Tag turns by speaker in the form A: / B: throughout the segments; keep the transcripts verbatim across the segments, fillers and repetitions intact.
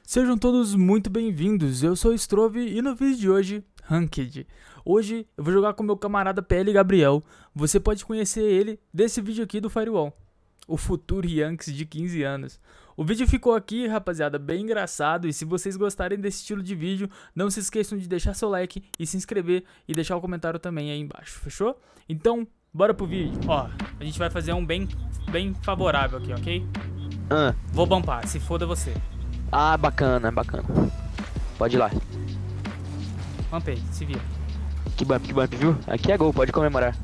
A: Sejam todos muito bem-vindos, eu sou o Strove e no vídeo de hoje, Ranked. Hoje eu vou jogar com meu camarada P L Gabriel, você pode conhecer ele desse vídeo aqui do Firewall, o futuro Yankees de quinze anos. O vídeo ficou aqui, rapaziada, bem engraçado, e se vocês gostarem desse estilo de vídeo, não se esqueçam de deixar seu like e se inscrever e deixar o comentário também aí embaixo, fechou? Então, bora pro vídeo. Ó, a gente vai fazer um bem, bem favorável aqui, ok?
B: Ah.
A: Vou bumpar, se foda você.
B: Ah, bacana, bacana. Pode ir lá.
A: Bumpei, se vira.
B: Que bump, que bump, viu? Aqui é gol, pode comemorar.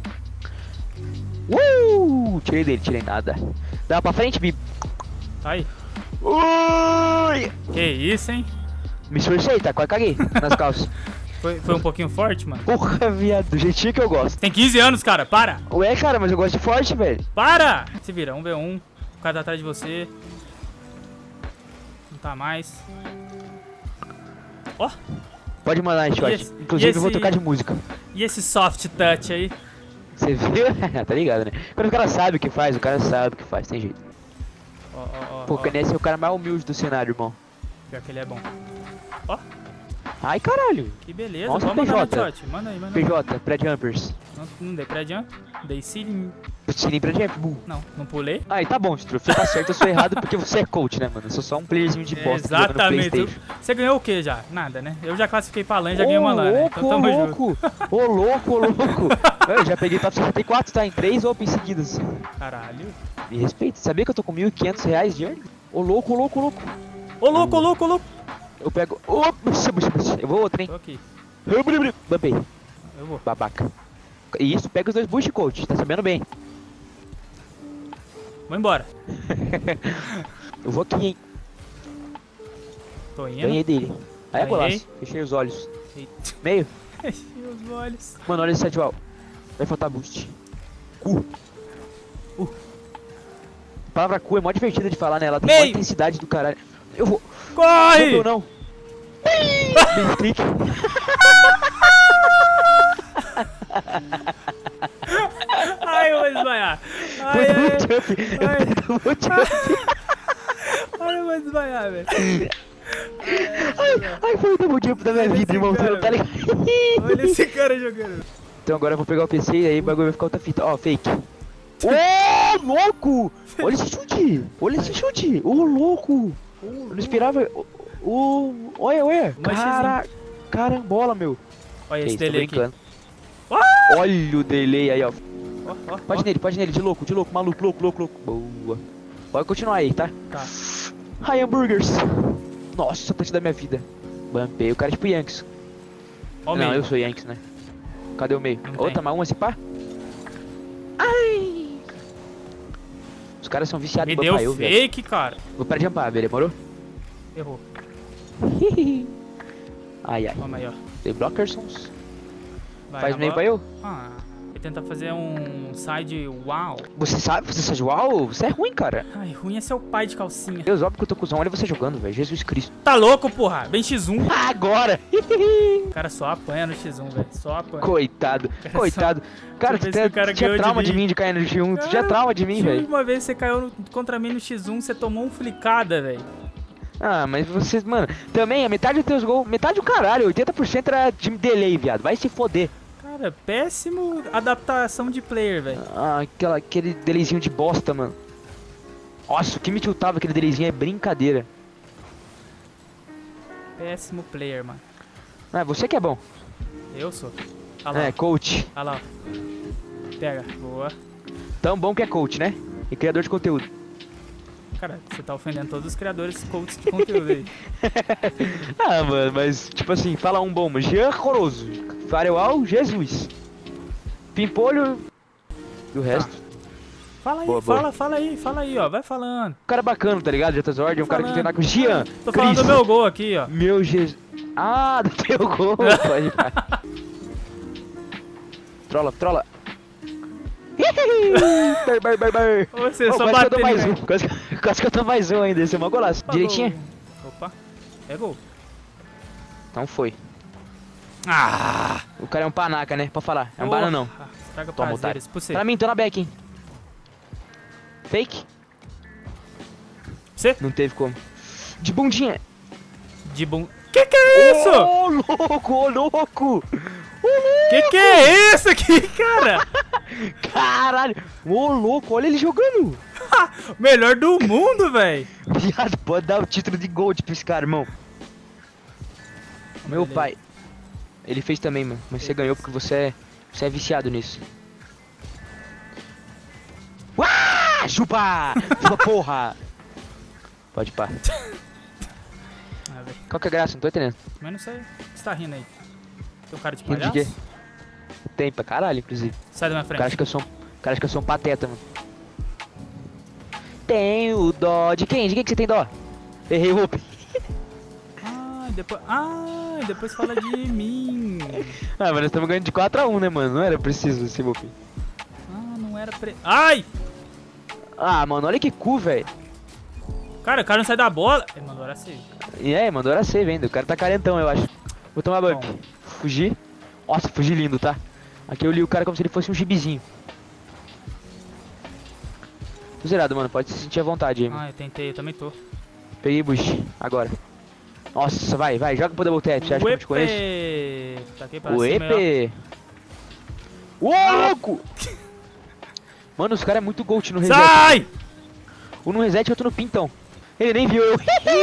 B: Uh! Tirei dele, tirei nada. Dá pra frente, Bi.
A: Tá aí.
B: Ui!
A: Que isso, hein?
B: Me esforcei, tá? Quase caguei nas calças.
A: Foi, foi um pouquinho forte, mano?
B: Porra, viado, do jeitinho que eu gosto.
A: Tem quinze anos, cara, para!
B: Ué, cara, mas eu gosto de forte, velho.
A: Para! Se vira, um v um. O cara tá atrás de você. Não tá mais. Ó!
B: Pode mandar, shot.
A: esse-
B: Inclusive,
A: e
B: eu vou
A: esse-
B: tocar de música.
A: E esse soft touch aí?
B: Você viu? Tá ligado, né? Quando o cara sabe o que faz, o cara sabe o que faz, tem jeito.
A: Ó, ó, ó.
B: Pô,
A: ó.
B: o Canesse é o cara mais humilde do cenário, irmão.
A: Pior que ele é bom. Ó,
B: Ai, caralho.
A: que beleza.
B: Nossa,
A: Vamos mandar no
B: P J.
A: shot. Manda aí, manda aí.
B: P J, pré-jumpers.
A: Não, não dei pré-jump. Dei ceiling.
B: Sininho pré-jump, bull.
A: Não, não pulei.
B: Aí, tá bom, Struff, você tá certo, eu sou errado porque você é coach, né, mano? Eu sou só um playerzinho de bosta que joga no
A: Exatamente.
B: PlayStation.
A: Você ganhou o que já? Nada, né? Eu já classifiquei pra LAN e já ganhei uma
B: Ô,
A: LAN, né?
B: louco,
A: Então
B: ô,
A: tamo junto.
B: louco, ô, louco, ô, louco. Eu já peguei top sessenta e quatro, tá? Em três open seguidas.
A: Caralho.
B: Me respeita, sabia que eu tô com mil e quinhentos reais de earning? Ô, louco, ô, louco, ô, louco.
A: Ô, louco, ô, louco, ô, louco.
B: Eu pego... Ô, buxa, buxa, buxa. Eu vou outro, hein?
A: Tô aqui.
B: Bumpei,
A: Eu vou.
B: babaca. E isso, pega os dois boost, coach, tá sabendo bem.
A: Vou embora.
B: Eu vou aqui, hein?
A: Tô indo.
B: Ganhei dele. Aí é
A: Ganhei.
B: golaço, fechei os olhos.
A: Eita.
B: Meio.
A: Fechei os olhos.
B: Mano, olha esse sidewall. Vai faltar boost. Cu. Uh. A palavra cu é mó divertida de falar, né? Ela tem
A: Meio.
B: uma intensidade do caralho. Eu vou.
A: Corre!
B: Não, não. Bem clique.
A: Ai, eu vou desmaiar. Ai,
B: Foi
A: ai,
B: do jump.
A: ai.
B: Eu vou jump.
A: ai, eu vou desmaiar, velho.
B: Ai, ai, foi o double jump da minha
A: Olha
B: vida,
A: esse
B: irmão. Você
A: cara,
B: não tá ligado?
A: Olha esse cara jogando.
B: Então agora eu vou pegar o P C e aí o bagulho vai ficar outra fita. Ó, fake. Ô, louco! Olha esse chute! Olha esse chute! Ô, louco! Eu não esperava. Ô, ô, olha, olha!
A: Mas
B: Cara, carambola, meu!
A: Olha
B: Que
A: esse
B: isso, tô
A: delay aqui.
B: brincando.
A: Ah!
B: Olha o delay aí, ó.
A: Ó, ó,
B: Pode
A: ó.
B: nele, pode nele, de louco, de louco, maluco, louco, louco, louco. Boa. Pode continuar aí, tá?
A: Tá.
B: Hi, hambúrgueres. Nossa, touch da minha vida. Bumpei, o cara é tipo Yankees.
A: Ó o
B: Não,
A: meio.
B: eu sou Yankees, né? Cadê o meio?
A: Não
B: Outra,
A: tem.
B: mais uma, se pá? Ai! Os caras são viciados
A: Me
B: em
A: deu
B: bumpar eu, velho.
A: fake, cara.
B: Vou para de jumpar, velho, demorou?
A: Errou.
B: Ai, ai.
A: Vamos aí, ó.
B: The Blockersons.
A: Vai,
B: Faz meio
A: agora-
B: pra eu?
A: Ah, ele tenta fazer um side wow.
B: Você sabe, você sabe, uau, você é ruim, cara.
A: Ai, ruim é seu pai de calcinha.
B: Deus, óbvio que eu tô cuzão, olha você jogando, velho. Jesus Cristo.
A: Tá louco, porra? Bem X um.
B: Agora!
A: O cara só apanha no X um, velho. Só apanha.
B: Coitado, coitado. Cara,
A: Toda
B: tu
A: vez que o cara
B: tu tinha
A: ganhou de
B: trauma de
A: mim.
B: mim de cair no G um, tu tinha
A: Cara,
B: trauma de mim,
A: Tinha
B: velho.
A: Uma vez você caiu no- contra mim no X um, você tomou um flicada, velho.
B: Ah, mas vocês, mano, também a metade dos teus gols, metade do caralho, oitenta por cento era de delay, viado. Vai se foder.
A: Cara, péssimo adaptação de player, velho.
B: Ah, aquela, aquele delayzinho de bosta, mano. Nossa, o que me tiltava aquele delayzinho é brincadeira.
A: Péssimo player, mano.
B: Ah, você que é bom.
A: Eu sou. Olha lá,
B: É, coach.
A: olha lá. ó. Pega, boa.
B: Tão bom que é coach, né? E criador de conteúdo.
A: Cara, você tá ofendendo todos os criadores coaches de conteúdo aí.
B: Ah, mano, mas tipo assim, fala um bom, Jean Coroso, Firewall, Jesus, Pimpolho e o resto.
A: Fala aí,
B: Boa, boa.
A: fala, fala aí, fala aí, ó. Vai falando.
B: Um cara bacana, tá ligado? Jetazord, um cara que
A: falando.
B: treinar com Jean.
A: Tô falando do
B: Chris.
A: meu gol aqui, ó.
B: Meu Jesus. Ah, do teu gol, pode parar. Trola, trola. Bar, bar, bar, bar.
A: Você
B: Oh,
A: só
B: quase que eu
A: bateu
B: dou mais
A: em
B: um. Quase, quase que eu dou mais um ainda. Esse é uma golaço. Direitinho?
A: Opa, é gol.
B: Então foi.
A: Ah!
B: O cara é um panaca, né? Pode falar. É um bananão.
A: Estraga
B: Toma,
A: prazeres. Você.
B: Pra mim, tô na back, hein. Fake?
A: Você?
B: Não teve como. De bundinha.
A: De bom... Que que é isso?
B: Ô, louco, ô, louco!
A: Que que é isso aqui, cara?
B: Caralho! Ô, louco, olha ele jogando!
A: Melhor do mundo, velho.
B: Viado, pode dar o título de Gold pra esse cara, irmão. Meu
A: Beleza.
B: pai. Ele fez também, mano. Mas você ganhou porque você é, você é viciado nisso. Uá! Chupa! Chupa, porra! Pode pá.
A: Ah, velho.
B: Qual que é a graça? Não tô entendendo.
A: Mas não sei. O que você tá rindo aí? Tem um cara de
B: Rindo de
A: palhaço?
B: quê? Tem pra caralho, inclusive.
A: Sai da minha
B: O cara
A: frente.
B: acha que eu sou um, o cara acha que eu sou um pateta, mano. Tenho dó. De quem? De quem que você tem dó? Errei o open.
A: Ah, e depois... Ah, e depois fala de mim.
B: Ah, mas nós estamos ganhando de quatro a um, né, mano? Não era preciso esse open.
A: Ah, não era pre... Ai!
B: Ah, mano, olha que cu, velho.
A: Cara, o cara não sai da bola. Ele mandou hora save.
B: E é, mandou era save ainda. O cara tá carentão, eu acho. Vou tomar bump.
A: Bom.
B: Fugir. Nossa, fugir lindo, tá? Aqui eu li o cara como se ele fosse um gibizinho. Tô zerado, mano. Pode se sentir à vontade aí, mano.
A: Ah, eu tentei, eu também tô.
B: Peguei bush. Agora. Nossa, vai, vai. Joga pro double tap. Você acha que eu te conheço?
A: Uepe! Taquei pra
B: O
A: cima, ó.
B: E P. Ô, louco! Mano, os caras é muito gold no reset.
A: Sai!
B: Um no reset e outro no pintão. Ele nem viu eu.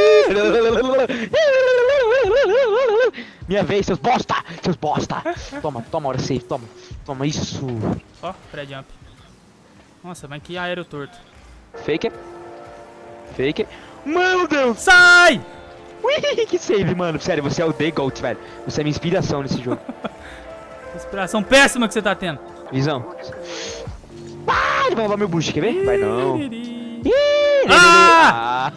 B: Minha vez, seus bosta! Seus bosta! Toma, toma, hora safe, toma. Toma isso.
A: Ó, pré-jump. Nossa, mas que aéreo torto.
B: Fake. Fake. Meu Deus!
A: Sai!
B: Ui, que save, mano. Sério, você é o The Goat, velho. Você é minha inspiração nesse jogo.
A: Inspiração péssima que você tá tendo.
B: Visão. Ah, ele vai roubar meu boost, quer ver? Vai não.
A: Ih,
B: Ah!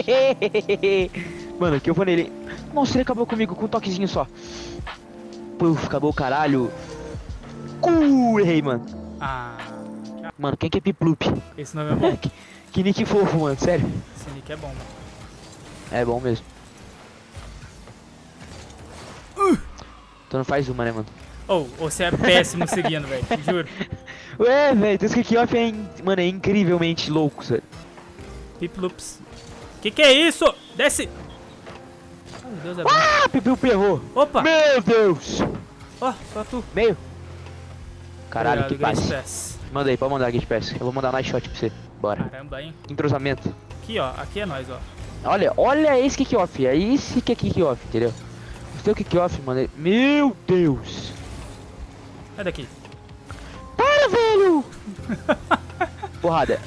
B: Mano, aqui eu vou nele. Nossa, ele acabou comigo com um toquezinho só. Puf, acabou o caralho. Uh, errei, mano.
A: Ah,
B: Mano, quem que é Piplup?
A: esse nome é bom.
B: que, que nick fofo, mano, sério.
A: Esse nick é bom, mano.
B: É bom mesmo. Então não faz uma, né, mano?
A: Ou oh, você é péssimo seguindo, velho. Juro.
B: Ué, velho, esse kick-off é, in... mano, é incrivelmente louco, sério.
A: Pip loops. Que que é isso? Desce! Ai, meu Deus, é bom.
B: Ah, Piplup errou.
A: Opa!
B: Meu Deus.
A: Ó, só tu.
B: Meio. Caralho,
A: Obrigado,
B: que passe.
A: Grace Pass.
B: Manda aí, pode mandar Gate Pass. Eu vou mandar nice shot pra você. Bora.
A: Caramba, hein?
B: Entrosamento.
A: Aqui, ó. Aqui é nós, ó.
B: Olha, olha esse kick-off. É esse que é kick-off, entendeu? O seu kick-off, mano. é- Meu Deus.
A: Sai daqui.
B: Para, velho. Porrada.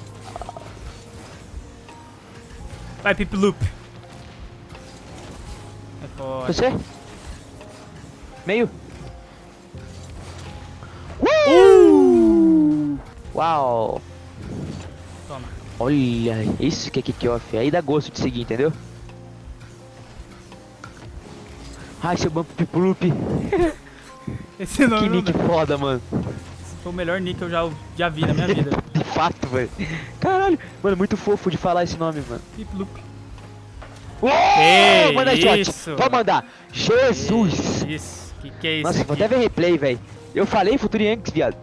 A: Vai, Pip Loop. É foda.
B: Você? Meio.
A: Uh!
B: Uau.
A: Toma.
B: Olha, isso que é kick-off. Aí dá gosto de seguir, entendeu? Ai, seu bump piplup.
A: Esse nome
B: Que
A: não
B: nick
A: dá.
B: foda, mano.
A: Esse foi o melhor nick que eu já, já vi na minha vida.
B: De fato, velho. Caralho. Mano, muito fofo de falar esse nome, mano.
A: Pip Loop.
B: Uou!
A: Que
B: Manda shot.
A: isso?
B: Pode mandar. Jesus.
A: Isso. Que que é isso
B: Nossa, vou
A: aqui?
B: até ver replay, velho. Eu falei Futuro Yankees, viado.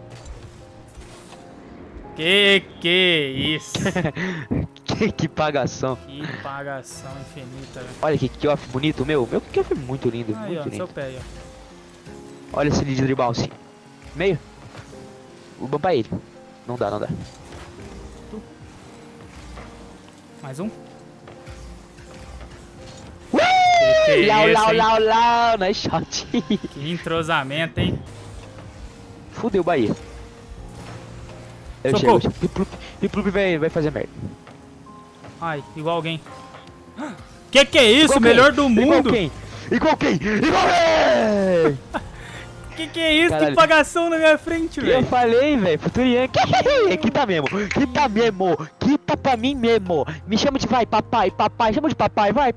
A: Que que isso?
B: que, que pagação.
A: Que pagação infinita, velho.
B: Olha que kick-off bonito, meu. Meu kick-off é muito lindo,
A: Aí, ó,
B: muito
A: no seu
B: lindo.
A: pé aí, ó.
B: Olha esse lead de bounce. Meio. Vou bumpar ele. Não dá, não dá.
A: Mais um. Que que é
B: Lau,
A: isso,
B: lau,
A: hein?
B: lau, lau, nice shot.
A: Que entrosamento, hein?
B: Fudeu, Bahia. Eu
A: Socorro.
B: chego. Piplup, Piplup vai, vai fazer merda.
A: Ai, igual alguém. Que que é isso?
B: Igual
A: Melhor
B: quem?
A: do
B: Igual
A: mundo.
B: quem? Igual quem? Igual quem?
A: Que que é isso?
B: Caralho.
A: Que pagação na minha frente,
B: Eu
A: velho.
B: falei, velho, Futuro Yankee. Quita mesmo, quita mesmo, quita pra mim mesmo. Me chama de vai, papai, papai, chama de papai, vai.